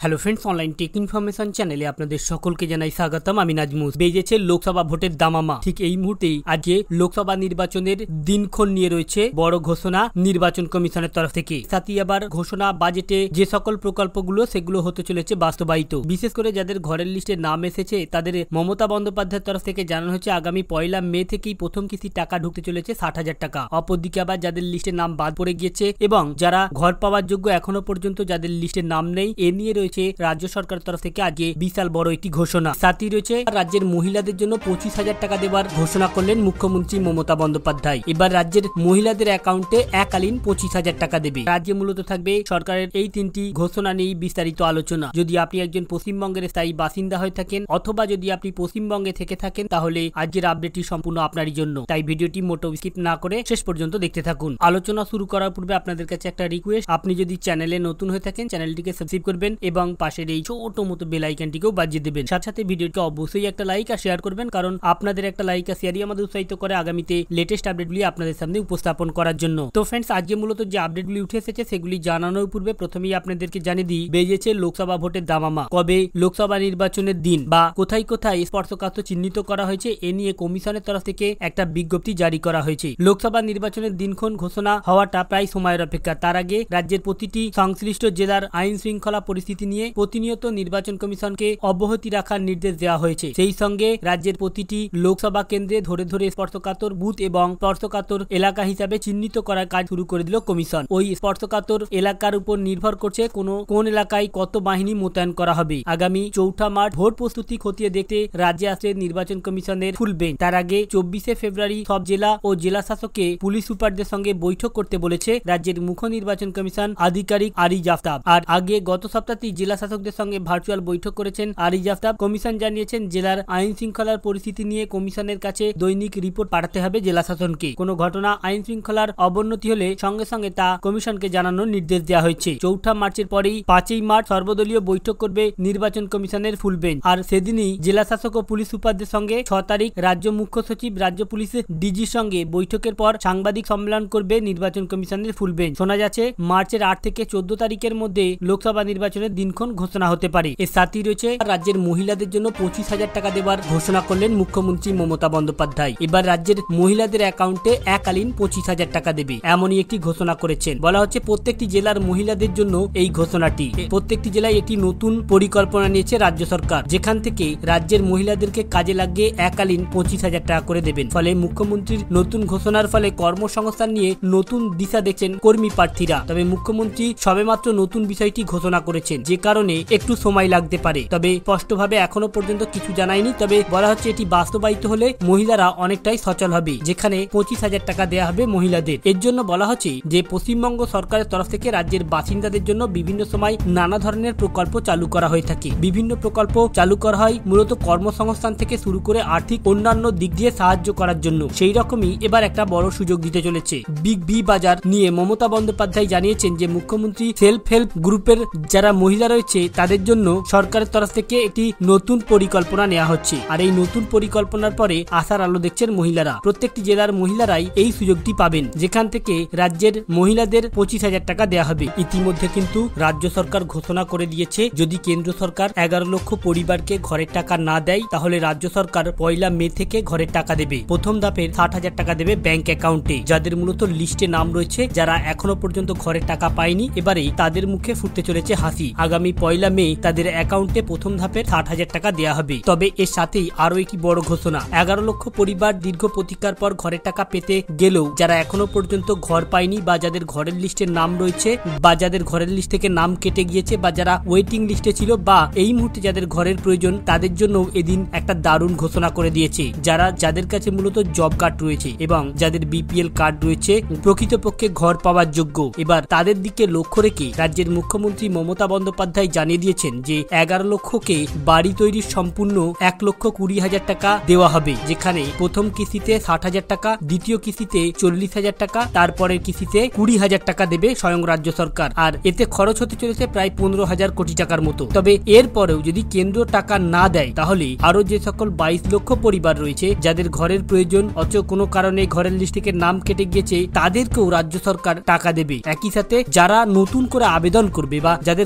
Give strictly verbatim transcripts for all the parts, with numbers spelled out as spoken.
Hello friends, online tech information চ্যানেলে আপনাদের সকলকে জানাই স্বাগতম। আমি নাজমুস। বেজেছে লোকসভা ভোটের দামামা। ঠিক এই মুহূর্তেই আজকে লোকসভা নির্বাচনের দিনক্ষণ নিয়ে রয়েছে বড় ঘোষণা নির্বাচন কমিশনের তরফ থেকে। সাথে আবার ঘোষণা বাজেটে যে সকল প্রকল্পগুলো সেগুলো হতে চলেছে বাস্তবায়িত। বিশেষ করে যাদের ঘরের লিস্টে নাম এসেছে তাদের মমতা বন্দ্যোপাধ্যায়ের তরফ থেকে জানানো হচ্ছে আগামী পয়লা মে থেকেই প্রথম কিস্তি টাকা ঢুকতে চলেছে ষাট হাজার টাকা। অপরদিকে আবার যাদের লিস্টে নাম বাদ পড়ে গিয়েছে এবং যারা ঘর পাওয়ার যোগ্য এখনো পর্যন্ত যাদের লিস্টে নাম নেই, এ নিয়ে রয়েছে রাজ্য সরকারের তরফ থেকে আজকে বিশাল বড় একটি ঘোষণা। সাথে রয়েছে রাজ্যের মহিলাদের জন্য পঁচিশ হাজার টাকা দেওয়ার ঘোষণা করলেন মুখ্যমন্ত্রী মমতা বন্দ্যোপাধ্যায়। এবার রাজ্যের মহিলাদের অ্যাকাউন্টে এককালীন পঁচিশ হাজার টাকা দেবে। রাজ্যে মূলত থাকবে সরকারের এই তিনটি ঘোষণা নিয়ে বিস্তারিত আলোচনা। যদি আপনি একজন পশ্চিমবঙ্গের স্থায়ী বাসিন্দা হয়ে থাকেন অথবা যদি আপনি পশ্চিমবঙ্গে থেকে থাকেন তাহলে আজকের আপডেটটি সম্পূর্ণ আপনারই জন্য। তাই ভিডিওটি মোটো স্কিপ না করে শেষ পর্যন্ত দেখতে থাকুন। আলোচনা শুরু করার পূর্বে আপনাদের কাছে একটা রিকোয়েস্ট, আপনি যদি চ্যানেলে নতুন হয়ে থাকেন চ্যানেলটিকে সাবস্ক্রাইব করবেন এবং পাশের এই ছোট মতো বেল আইকনটিকেও বাজিয়ে দেবেন। সাথে সাথে ভিডিওটি অবশ্যই একটা লাইক আর শেয়ার করবেন, কারণ আপনাদের একটা লাইক আর শেয়ারই আমাদের উৎসাহিত করে আগামীতে লেটেস্ট আপডেটগুলি আপনাদের সামনে উপস্থাপন করার জন্য। তো ফ্রেন্ডস, আজকে মূলত যে আপডেটগুলি উঠে এসেছে সেগুলি জানানোর পূর্বে প্রথমেই আপনাদেরকে জানিয়ে দিই, বেজেছে লোকসভা ভোটের দামামা। কবে লোকসভা নির্বাচনের দিন বা কোথায় কোথায় স্পর্শকাতর চিহ্নিত করা হয়েছে এ নিয়ে কমিশনের তরফ থেকে একটা বিজ্ঞপ্তি জারি করা হয়েছে। লোকসভা নির্বাচনের দিনক্ষণ ঘোষণা হওয়াটা প্রায় সময়ের অপেক্ষা। তার আগে রাজ্যের প্রতিটি সংশ্লিষ্ট জেলার আইন শৃঙ্খলা পরিস্থিতি নিয়ে প্রতিনিয়ত নির্বাচন কমিশনকে অব্যাহতি রাখার নির্দেশ দেওয়া হয়েছে। সেই সঙ্গে রাজ্যের প্রতিটি লোকসভা কেন্দ্রে ধরে ধরে স্পর্শকাতর বুথ এবং স্পর্শকাতর এলাকা হিসাবে চিহ্নিত করার কাজ শুরু করে দিল কমিশন। ওই স্পর্শকাতর এলাকার উপর নির্ভর করছে কোন কোন এলাকায় কত বাহিনী মোতায়েন করা হবে। আগামী চৌঠা মার্চ ভোট প্রস্তুতি খতিয়ে দেখতে রাজ্যে আসছে নির্বাচন কমিশনের ফুল বেঞ্চ। তার আগে চব্বিশে ফেব্রুয়ারি সব জেলা ও জেলা শাসককে পুলিশ সুপারদের সঙ্গে বৈঠক করতে বলেছে রাজ্যের মুখ্য নির্বাচন কমিশন আধিকারিক আরিজ আফতাব। আর আগে গত সপ্তাহে জেলা শাসকদের সঙ্গে ভার্চুয়াল বৈঠক করেছেন আরিজ আফতাব। কমিশন জানিয়েছেন জেলার আইন শৃঙ্খলার পরিস্থিতি নিয়ে কমিশনের কাছে দৈনিক রিপোর্ট পাঠাতে হবে জেলা শাসনকে। কোনো ঘটনা আইন শৃঙ্খলার অবনতি হলে সঙ্গে সঙ্গে তা কমিশনকে জানানোর নির্দেশ দেওয়া হয়েছে। চৌঠা মার্চের পরেই পাঁচই মার্চ সর্বদলীয় বৈঠক করবে নির্বাচন কমিশনের ফুল বেঞ্চ। আর সেদিনই জেলা শাসক ও পুলিশ সুপারদের সঙ্গে ছ তারিখ রাজ্য মুখ্য সচিব রাজ্য পুলিশের ডিজির সঙ্গে বৈঠকের পর সাংবাদিক সম্মেলন করবে নির্বাচন কমিশনের ফুল বেঞ্চ। শোনা যাচ্ছে মার্চের আট থেকে চোদ্দ তারিখের মধ্যে লোকসভা নির্বাচনের দিনক্ষণ ঘোষণা হতে পারে। এর সাথে রয়েছে রাজ্যের মহিলাদের জন্য পঁচিশ হাজার টাকা দেওয়ার ঘোষণা করলেন মুখ্যমন্ত্রী মমতা বন্দ্যোপাধ্যায়। এবার রাজ্যের মহিলাদের অ্যাকাউন্টে এককালীন পঁচিশ হাজার টাকা দেবে এমনই একটি ঘোষণা করেছেন। বলা হচ্ছে প্রত্যেকটি জেলার মহিলাদের জন্য এই ঘোষণাটি। প্রত্যেকটি জেলায় একটি নতুন পরিকল্পনা নিয়েছে রাজ্য সরকার, যেখান থেকে রাজ্যের মহিলাদেরকে কাজে লাগিয়ে এককালীন পঁচিশ হাজার টাকা করে দেবেন। ফলে মুখ্যমন্ত্রীর নতুন ঘোষণার ফলে কর্মসংস্থান নিয়ে নতুন দিশা দেখছেন কর্মী প্রার্থীরা। তবে মুখ্যমন্ত্রী সবেমাত্র নতুন বিষয়টি ঘোষণা করেছেন, যে কারণে একটু সময় লাগতে পারে। তবে স্পষ্টভাবে এখনো পর্যন্ত কিছু জানায়নি। তবে বলা হচ্ছে এটি বাস্তবায়িত হলে মহিলারা অনেকটাই সচল হবে, যেখানে পঁচিশ হাজার টাকা দেওয়া হবে মহিলাদের। এর জন্য বলা হচ্ছে যে পশ্চিমবঙ্গ সরকারের তরফ থেকে রাজ্যের বাসিন্দাদের জন্য বিভিন্ন সময় নানা ধরনের প্রকল্প চালু করা হয়ে থাকে। বিভিন্ন প্রকল্প চালু করা হয় মূলত কর্মসংস্থান থেকে শুরু করে আর্থিক অন্যান্য দিক দিয়ে সাহায্য করার জন্য। সেই রকমই এবার একটা বড় সুযোগ দিতে চলেছে। বিগ ভি বাজার নিয়ে মমতা বন্দ্যোপাধ্যায় জানিয়েছেন যে মুখ্যমন্ত্রী সেলফ হেল্প গ্রুপের যারা মহিলা রয়েছে তাদের জন্য সরকারের তরফ থেকে একটি নতুন পরিকল্পনা নেওয়া হচ্ছে। আর এই নতুন পরিকল্পনার পরে আশার আলো দেখছেন মহিলারা। প্রত্যেকটি জেলার মহিলারাই এই সুযোগটি পাবেন, যেখান থেকে রাজ্যের মহিলাদের পঁচিশ হাজার টাকা দেওয়া হবে। ইতিমধ্যে কিন্তু রাজ্য সরকার ঘোষণা করে দিয়েছে যদি কেন্দ্র সরকার এগারো লক্ষ পরিবারকে ঘরের টাকা না দেয় তাহলে রাজ্য সরকার পয়লা মে থেকে ঘরের টাকা দেবে। প্রথম ধাপের ষাট হাজার টাকা দেবে ব্যাংক অ্যাকাউন্টে। যাদের মূলত লিস্টে নাম রয়েছে, যারা এখনো পর্যন্ত ঘরের টাকা পায়নি, এবারেই তাদের মুখে ফুটতে চলেছে হাসি। আগামী পয়লা মে তাদের অ্যাকাউন্টে প্রথম ধাপের ষাট হাজার টাকা দেওয়া হবে। তবে এর সাথেই আরো একটি বড় ঘোষণা, এগারো লক্ষ পরিবার দীর্ঘ প্রতীক্ষার পর ঘরের টাকা পেতে গেলেও যারা এখনো পর্যন্ত ঘর পায়নি বা যাদের ঘরের লিস্টের নাম রয়েছে বা যাদের ঘরের লিস্ট থেকে নাম কেটে গিয়েছে বা যারা ওয়েটিং লিস্টে ছিল বা এই মুহূর্তে যাদের ঘরের প্রয়োজন, তাদের জন্য এদিন একটা দারুণ ঘোষণা করে দিয়েছে। যারা যাদের কাছে মূলত জব কার্ড রয়েছে এবং যাদের বিপিএল কার্ড রয়েছে, প্রকৃতপক্ষে ঘর পাওয়ার যোগ্য, এবার তাদের দিকে লক্ষ্য রেখে রাজ্যের মুখ্যমন্ত্রী মমতা বন্দ্যোপাধ্যায় জানিয়ে দিয়েছেন যে এগারো লক্ষকে বাড়ি তৈরির সম্পূর্ণ এক লক্ষ কুড়ি হাজার টাকা দেওয়া হবে, যেখানে প্রথম কিস্তিতে ষাট হাজার টাকা, দ্বিতীয় কিস্তিতে চল্লিশ হাজার টাকা, তারপরের কিস্তিতে কুড়ি হাজার টাকা দেবে স্বয়ং রাজ্য সরকার। আর এতে খরচ হতে চলেছে প্রায় পনেরো হাজার কোটি টাকার মতো। তবে এরপরেও যদি কেন্দ্র টাকা না দেয় তাহলে আরো যে সকল বাইশ লক্ষ পরিবার রয়েছে যাদের ঘরের প্রয়োজন অথচ কোনো কারণে ঘরের লিস্ট থেকে নাম কেটে গিয়েছে, তাদেরকেও রাজ্য সরকার টাকা দেবে। একই সাথে যারা নতুন করে আবেদন করবে বা যাদের ঘরের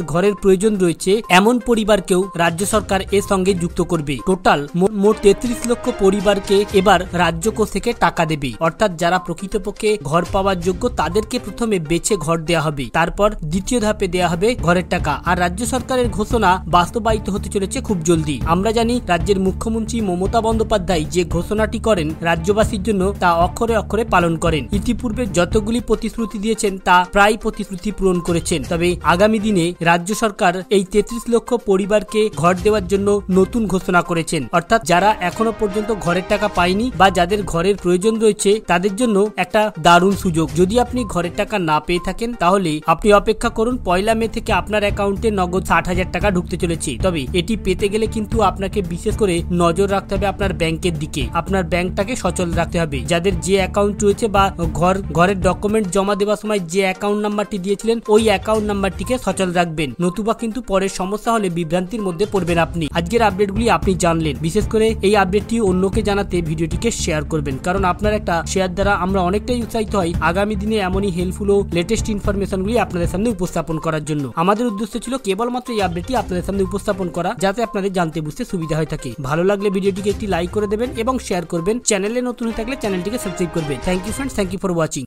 প্রয়োজন রয়েছে এমন পরিবারকেও রাজ্য সরকার এর সঙ্গে যুক্ত করবে। টোটাল মোট তেত্রিশ লক্ষ পরিবারকে এবার রাজ্য কোষ থেকে টাকা দেবে। অর্থাৎ যারা প্রকৃতপক্ষে ঘর পাওয়ার যোগ্য তাদেরকে প্রথমে বেছে ঘর দেওয়া হবে, তারপর দ্বিতীয় ধাপে দেওয়া হবে ঘরের টাকা। আর রাজ্য সরকারের ঘোষণা বাস্তবায়িত হতে চলেছে খুব জলদি। আমরা জানি রাজ্যের মুখ্যমন্ত্রী মমতা বন্দ্যোপাধ্যায় যে ঘোষণাটি করেন রাজ্যবাসীর জন্য তা অক্ষরে অক্ষরে পালন করেন। ইতিপূর্বে যতগুলি প্রতিশ্রুতি দিয়েছেন তা প্রায় প্রতিশ্রুতি পূরণ করেছেন। তবে আগামী দিনে রাজ্য সরকার এই তেত্রিশ লক্ষ পরিবারকে ঘর দেওয়ার জন্য নতুন ঘোষণা করেছেন। অর্থাৎ যারা এখনো পর্যন্ত ঘরের টাকা পায়নি বা যাদের ঘরের প্রয়োজন রয়েছে তাদের জন্য একটা দারুণ সুযোগ। যদি আপনি ঘরের টাকা না পেয়ে থাকেন তাহলে আপনি অপেক্ষা করুন, পয়লা মে থেকে আপনার অ্যাকাউন্টে নগদ ষাট হাজার টাকা ঢুকতে চলেছে। তবে এটি পেতে গেলে কিন্তু আপনাকে বিশেষ করে নজর রাখতে হবে আপনার ব্যাংকের দিকে। আপনার ব্যাংকটাকে সচল রাখতে হবে। যাদের যে অ্যাকাউন্ট রয়েছে বা ঘর ঘরের ডকুমেন্ট জমা দেওয়ার সময় যে অ্যাকাউন্ট নাম্বারটি দিয়েছিলেন ওই অ্যাকাউন্ট নাম্বারটিকে সচল রাখবেন, নতুবা কিন্তু পরের সমস্যা হলে বিভ্রান্তির মধ্যে পড়বেন আপনি। আজকের আপডেটগুলি আপনি জানলেন, বিশেষ করে এই আপডেটটি অন্যকে জানাতে ভিডিওটিকে শেয়ার করবেন, কারণ আপনার একটা শেয়ার দ্বারা আমরা অনেকটাই উৎসাহিত হই আগামী দিনে এমনই হেল্পফুল ও লেটেস্ট ইনফরমেশনগুলি আপনাদের সামনে উপস্থাপন করার জন্য। আমাদের উদ্দেশ্য ছিল কেবলমাত্র এই আপডেটটি আপনাদের সামনে উপস্থাপন করা, যাতে আপনাদের জানতে বুঝতে সুবিধা হয়ে থাকে। ভালো লাগলে ভিডিওটিকে একটি লাইক করে দেবেন এবং শেয়ার করবেন। চ্যানেলে নতুন হয়ে থাকলে চ্যানেলটিকে সাবস্ক্রাইব করবেন। Thank you friends, thank you for watching.